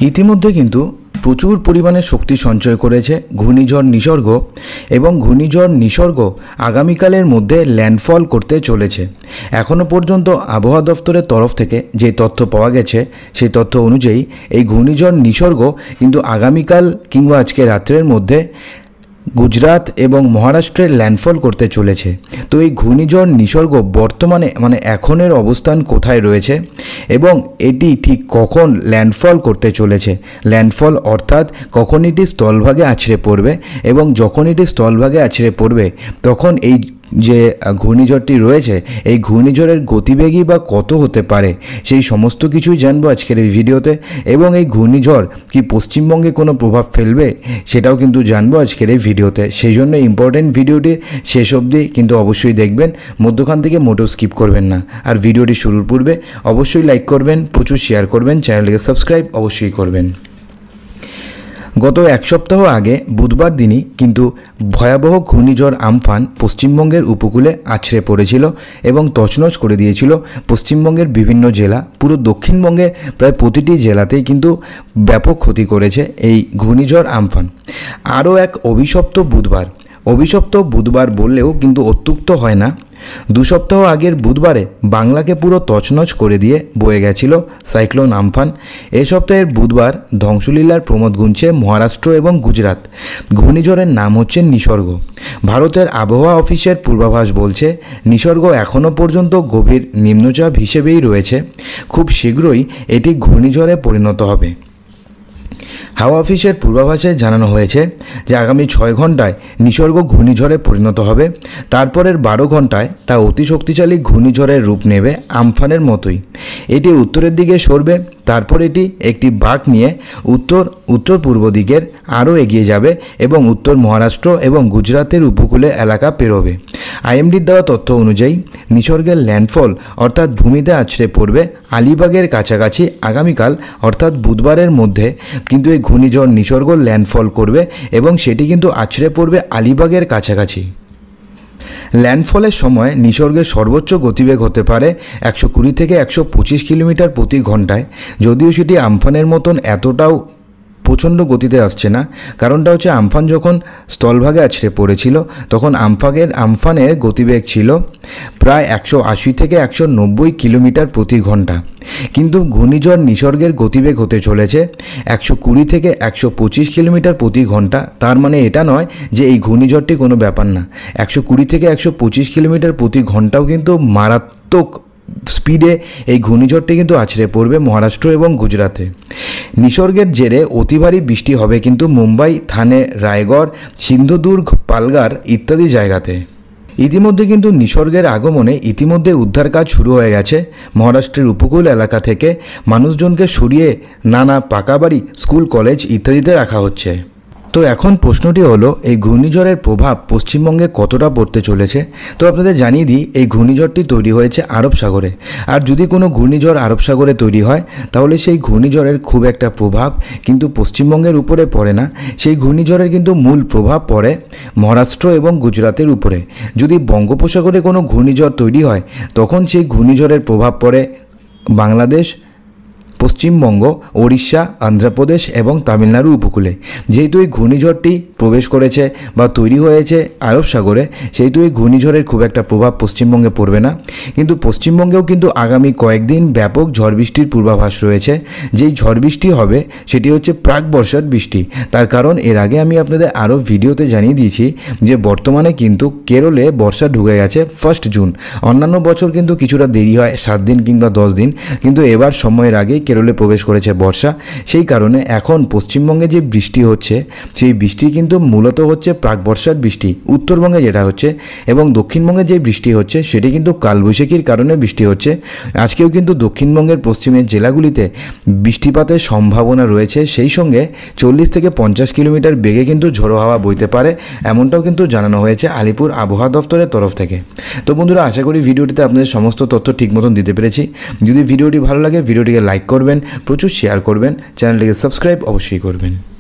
ইতিমধ্যে কিন্তু প্রচুর পরিমাণে শক্তি সঞ্চয় করেছে ঘূর্ণিঝড় নিসর্গ এবং ঘূর্ণিঝড় নিসর্গ আগামীকালের মধ্যে ল্যান্ডফল করতে চলেছে। এখনও পর্যন্ত আবহাওয়া দফতরের তরফ থেকে যে তথ্য পাওয়া গেছে সেই তথ্য অনুযায়ী এই ঘূর্ণিঝড় নিসর্গ কিন্তু আগামীকাল কিংবা আজকে রাত্রের মধ্যে গুজরাট এবং মহারাষ্ট্রে ল্যান্ডফল করতে চলেছে। তো এই ঘূর্ণিঝড় নিসর্গ বর্তমানে এখনের অবস্থান কোথায় রয়েছে এবং এটি ঠিক কখন ল্যান্ডফল করতে চলেছে, ল্যান্ডফল অর্থাৎ কখন এটি স্থলভাগে আছড়ে পড়বে এবং যখন এটি স্থলভাগে আছড়ে পড়বে তখন এই যে ঘূর্ণিঝড়টি রয়েছে এই ঘূর্ণিঝড়ের গতিবেগই বা কত হতে পারে সেই সমস্ত কিছুই জানবো আজকের এই ভিডিওতে। এবং এই ঘূর্ণিঝড় কি পশ্চিমবঙ্গে কোনো প্রভাব ফেলবে সেটাও কিন্তু জানবো আজকের এই ভিডিওতে। সেই জন্য ইম্পর্টেন্ট ভিডিওটির শেষ অবধি কিন্তু অবশ্যই দেখবেন, মধ্যখান থেকে মোটেও স্কিপ করবেন না। আর ভিডিওটি শুরুর পূর্বে অবশ্যই লাইক করবেন, প্রচুর শেয়ার করবেন, চ্যানেলটিকে সাবস্ক্রাইব অবশ্যই করবেন। গত এক সপ্তাহ আগে বুধবার দিনই কিন্তু ভয়াবহ ঘূর্ণিঝড় আমফান পশ্চিমবঙ্গের উপকূলে আছড়ে পড়েছিল এবং তছনছ করে দিয়েছিল পশ্চিমবঙ্গের বিভিন্ন জেলা। পুরো দক্ষিণবঙ্গের প্রায় প্রতিটি জেলাতেই কিন্তু ব্যাপক ক্ষতি করেছে এই ঘূর্ণিঝড় আমফান। আরও এক অভিশপ্ত বুধবার বললেও কিন্তু অত্যুক্ত হয় না। 2 সপ্তাহ আগের বুধবারে বাংলাকে পুরো তছনছ করে দিয়ে বয়ে গেছিল সাইক্লোন আমফান। এ সপ্তাহের বুধবার ধ্বংসলীলার প্রমোদ গুনছে মহারাষ্ট্র এবং গুজরাট। ঘূর্ণিঝড়ের নাম হচ্ছে নিসর্গ। ভারতের আবহাওয়া অফিসের পূর্বাভাস বলছে নিসর্গ এখনও পর্যন্ত গভীর নিম্নচাপ হিসেবেই রয়েছে, খুব শীঘ্রই এটি ঘূর্ণিঝড়ে পরিণত হবে। হাওয়া অফিসের পূর্বাভাসে জানানো হয়েছে যে আগামী 6 ঘন্টায় নিসর্গ ঘূর্ণিঝড়ে পরিণত হবে। তারপরের 12 ঘন্টায় তা অতি শক্তিশালী ঘূর্ণিঝড়ের রূপ নেবে আমফানের মতোই। এটি উত্তরের দিকে সরবে, তারপর এটি একটি বাঁক নিয়ে উত্তর পূর্ব দিকের আরও এগিয়ে যাবে এবং উত্তর মহারাষ্ট্র এবং গুজরাতের উপকূলে এলাকা পেরোবে। আইএমডির দেওয়া তথ্য অনুযায়ী নিসর্গের ল্যান্ডফল অর্থাৎ ভূমিতে আছড়ে পড়বে আলিবাগের কাছাকাছি আগামীকাল অর্থাৎ বুধবারের মধ্যে কিন্তু এই ঘূর্ণিঝড় নিসর্গ ল্যান্ডফল করবে এবং সেটি কিন্তু আছড়ে পড়বে আলিবাগের কাছাকাছি। ল্যান্ডফলের সময় নিসর্গের সর্বোচ্চ গতিবেগ হতে পারে 120 থেকে 125 কিলোমিটার প্রতি ঘন্টায়। যদিও সেটি আমফানের মতন এতটাও প্রচণ্ড গতিতে আসছে না, কারণটা হচ্ছে আমফান যখন স্থলভাগে আছড়ে পড়েছিল তখন আমফানের গতিবেগ ছিল প্রায় 180 থেকে 190 কিলোমিটার প্রতি ঘন্টা। কিন্তু ঘূর্ণিঝড় নিসর্গের গতিবেগ হতে চলেছে 120 থেকে 125 কিলোমিটার প্রতি ঘন্টা। তার মানে এটা নয় যে এই ঘূর্ণিঝড়টি কোনো ব্যাপার না। 120 থেকে 125 কিলোমিটার প্রতি ঘন্টাও কিন্তু মারাত্মক স্পিডে এই ঘূর্ণিঝড়টি কিন্তু আছড়ে পড়বে মহারাষ্ট্র এবং গুজরাতে। নিসর্গের জেরে অতি ভারী বৃষ্টি হবে কিন্তু মুম্বাই, থানে, রায়গড়, সিন্ধুদুর্গ, পালগার ইত্যাদি জায়গাতে। ইতিমধ্যে কিন্তু নিসর্গের আগমনে উদ্ধার কাজ শুরু হয়ে গেছে। মহারাষ্ট্রের উপকূল এলাকা থেকে মানুষজনকে সরিয়ে নানা পাকা বাড়ি, স্কুল, কলেজ ইত্যাদিতে রাখা হচ্ছে। তো এখন প্রশ্নটি হলো এই ঘূর্ণিঝড়ের প্রভাব পশ্চিমবঙ্গে কতটা পড়তে চলেছে। তো আপনাদের জানিয়ে দিই এই ঘূর্ণিঝড়টি তৈরি হয়েছে আরব সাগরে। আর যদি কোনো ঘূর্ণিঝড় আরব সাগরে তৈরি হয় তাহলে সেই ঘূর্ণিঝড়ের খুব একটা প্রভাব কিন্তু পশ্চিমবঙ্গের উপরে পড়ে না। সেই ঘূর্ণিঝড়ের কিন্তু মূল প্রভাব পড়ে মহারাষ্ট্র এবং গুজরাতের উপরে। যদি বঙ্গোপসাগরে কোনো ঘূর্ণিঝড় তৈরি হয় তখন সেই ঘূর্ণিঝড়ের প্রভাব পড়ে বাংলাদেশ, পশ্চিমবঙ্গ, ওড়িশা, অন্ধ্রপ্রদেশ এবং তামিলনাড়ু উপকূলে। যেহেতু এই ঘূর্ণিঝড়টি প্রবেশ করেছে বা তৈরি হয়েছে আরব সাগরে, সেহেতু এই ঘূর্ণিঝড়ের খুব একটা প্রভাব পশ্চিমবঙ্গে পড়বে না। কিন্তু পশ্চিমবঙ্গেও কিন্তু আগামী কয়েকদিন ব্যাপক ঝড় বৃষ্টির পূর্বাভাস রয়েছে। যেই ঝড় বৃষ্টি হবে সেটি হচ্ছে প্রাক বর্ষার বৃষ্টি। তার কারণ এর আগে আমি আপনাদের আরও ভিডিওতে জানিয়ে দিয়েছি যে বর্তমানে কিন্তু কেরলে বর্ষা ঢুকে গেছে 1 জুন। অন্যান্য বছর কিন্তু কিছুটা দেরি হয়, 7 দিন কিংবা 10 দিন, কিন্তু এবার সময়ের আগেই কেরলে প্রবেশ করেছে বর্ষা। সেই কারণে এখন পশ্চিমবঙ্গে যে বৃষ্টি হচ্ছে সেই বৃষ্টি কিন্তু মূলত হচ্ছে প্রাক বর্ষার বৃষ্টি উত্তরবঙ্গে যেটা হচ্ছে, এবং দক্ষিণবঙ্গে যে বৃষ্টি হচ্ছে সেটি কিন্তু কালবৈশাখীর কারণে বৃষ্টি হচ্ছে। আজকেও কিন্তু দক্ষিণবঙ্গের পশ্চিমের জেলাগুলিতে বৃষ্টিপাতের সম্ভাবনা রয়েছে। সেই সঙ্গে 40 থেকে 50 কিলোমিটার বেগে কিন্তু ঝোড়ো হাওয়া বইতে পারে, এমনটাও কিন্তু জানানো হয়েছে আলিপুর আবহাওয়া দফতরের তরফ থেকে। তো বন্ধুরা, আশা করি ভিডিওটিতে আপনাদের সমস্ত তথ্য ঠিক মতন দিতে পেরেছি। যদি ভিডিওটি ভালো লাগে ভিডিওটিকে লাইক করবেন, প্রচুর শেয়ার করবেন, চ্যানেলটিকে সাবস্ক্রাইব অবশ্যই করবেন।